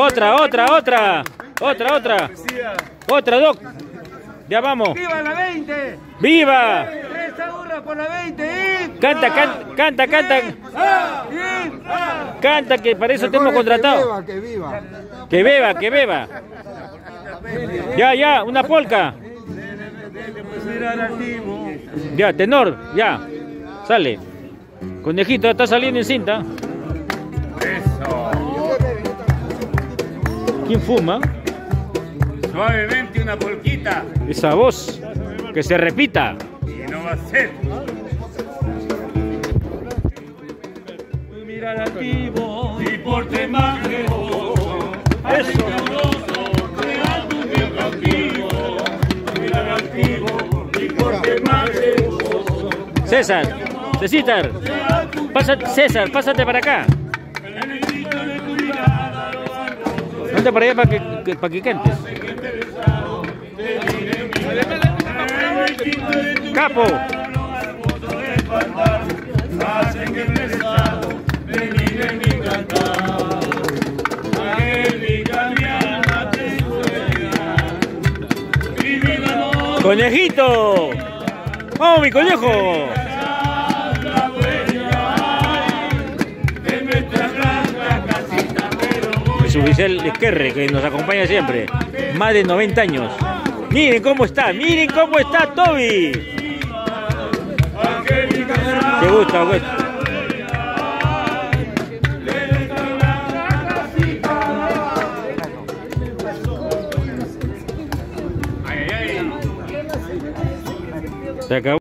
Otra, Doc. Ya vamos. ¡Viva la 20! ¡Viva! 3 por la 20. Canta. Canta, que para eso te hemos contratado. Que beba. Ya, una polca. Ya, tenor, ya. Sale. Conejito, está saliendo en cinta. Eso. ¿Quién fuma? Suavemente una polquita. Esa voz, que se repita. Y no va a ser. Mirar activo Y por tema de Eso. César, pásate para acá. Vente para allá para que cantes. Capo. Conejito. ¡Vamos, mi conejo! Es Ubicel Esquerre, que nos acompaña siempre. Más de 90 años. Miren cómo está Toby. ¿Te gusta, güey? Se acabó.